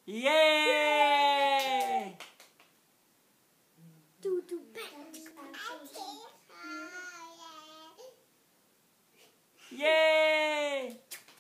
Yay! Yay!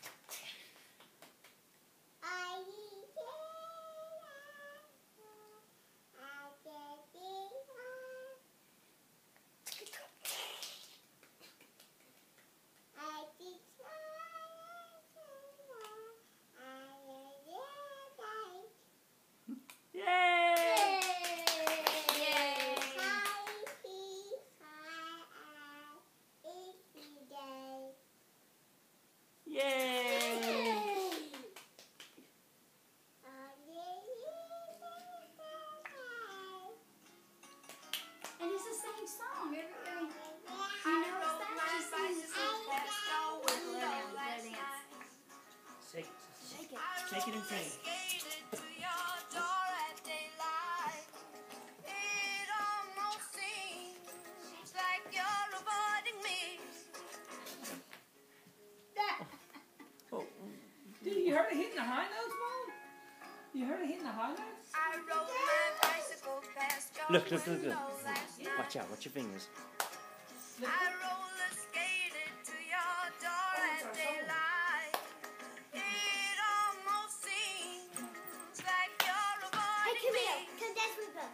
And it's the same song. Shake it. Shake it and sing. Oh. Dude, you heard it hitting the high notes, Mom? You heard it hitting the high notes? Look. Watch out. Watch your fingers. Hey, Camille, come dance with us.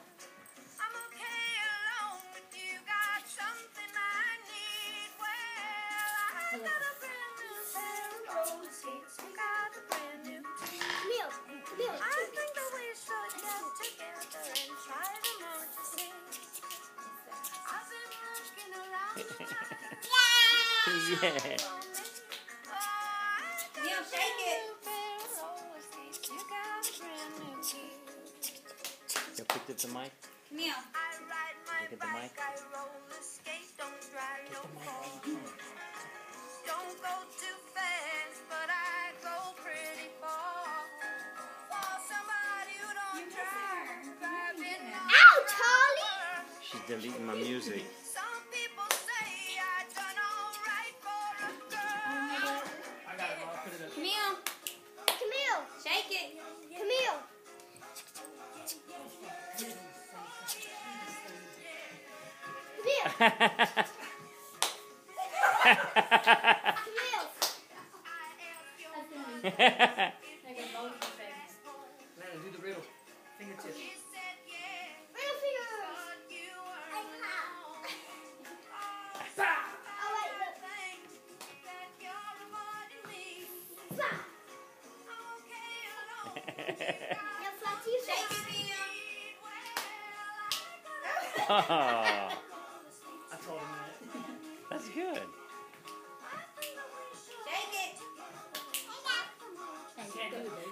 Yeah. Camille, shake it. Go pick up the mic. Camille. Look at the mic. Get the mic. Don't go too fast, but I go pretty far. For somebody who don't drive in my Ow, Charlie! She's deleting my music. Some people say I done all right for a girl. I got it, Mom. Put it up. Camille. Camille. Shake it. Camille. Landon, do the riddle. Fingertips. Middle finger. Bah! Oh, wait, look. Bah. Now, flat to your face. Shake it, Camille. Oh, I told him that. that's good. Shake it. I can't do it.